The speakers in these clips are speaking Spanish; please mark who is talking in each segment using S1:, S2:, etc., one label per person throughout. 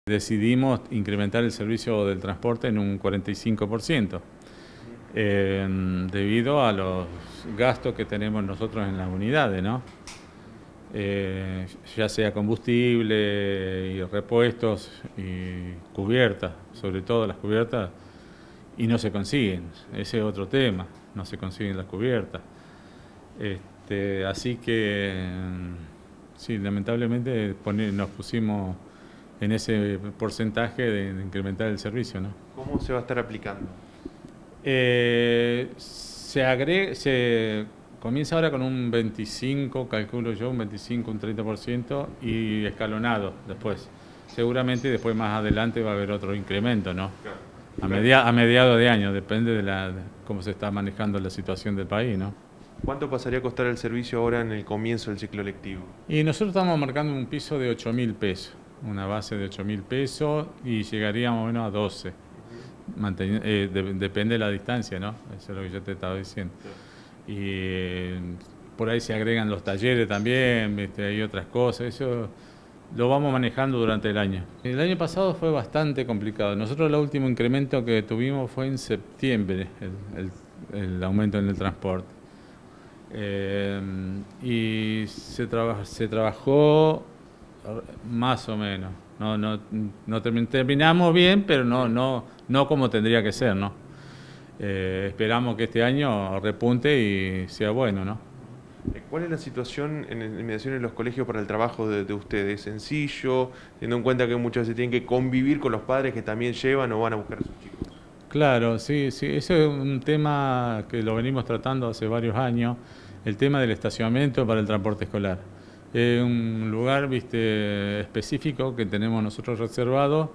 S1: Decidimos incrementar el servicio del transporte en un 45%, debido a los gastos que tenemos nosotros en las unidades, ¿no? Ya sea combustible y repuestos y cubiertas, sobre todo las cubiertas, y no se consiguen, ese es otro tema, no se consiguen las cubiertas. Así que, sí, lamentablemente nos pusimos en ese porcentaje de incrementar el servicio, ¿no?
S2: ¿Cómo se va a estar aplicando?
S1: Se comienza ahora con un 25, calculo yo, un 25, un 30% y escalonado después. Seguramente después más adelante va a haber otro incremento, ¿no? A mediados de año, depende de cómo se está manejando la situación del país, ¿no?
S2: ¿Cuánto pasaría a costar el servicio ahora en el comienzo del ciclo lectivo?
S1: Y nosotros estamos marcando un piso de 8.000 pesos, una base de 8.000 pesos y llegaríamos menos a 12. Depende de la distancia, ¿no? Eso es lo que yo te estaba diciendo. Y por ahí se agregan los talleres también, ¿viste? Hay otras cosas, eso lo vamos manejando durante el año. El año pasado fue bastante complicado. Nosotros el último incremento que tuvimos fue en septiembre, el aumento en el transporte. Y se trabajó más o menos. No terminamos bien, pero no como tendría que ser, ¿no? Esperamos que este año repunte y sea bueno, ¿no?
S2: ¿Cuál es la situación en inmediaciones de los colegios para el trabajo de ustedes? ¿Es sencillo, teniendo en cuenta que muchas veces tienen que convivir con los padres que también llevan o van a buscar a sus chicos?
S1: Claro, sí, eso es un tema que lo venimos tratando hace varios años, el tema del estacionamiento para el transporte escolar. Es un lugar, viste, específico que tenemos nosotros reservado,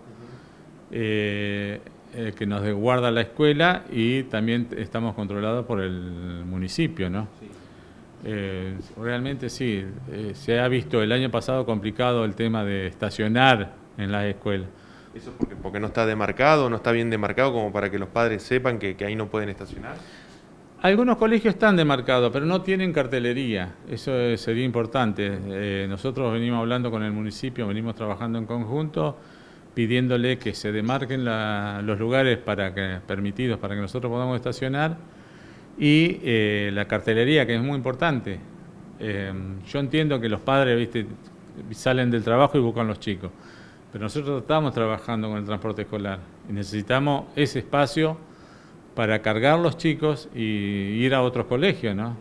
S1: que nos guarda la escuela y también estamos controlados por el municipio, ¿no? Sí. Realmente sí, se ha visto el año pasado complicado el tema de estacionar en las escuelas.
S2: ¿Eso porque no está demarcado, no está bien demarcado como para que los padres sepan que ahí no pueden estacionar?
S1: Algunos colegios están demarcados, pero no tienen cartelería. Eso sería importante. Nosotros venimos hablando con el municipio, venimos trabajando en conjunto, pidiéndole que se demarquen los lugares permitidos para que nosotros podamos estacionar y la cartelería, que es muy importante. Yo entiendo que los padres, viste, salen del trabajo y buscan los chicos, pero nosotros estamos trabajando con el transporte escolar y necesitamos ese espacio para cargar los chicos y ir a otros colegios, ¿no?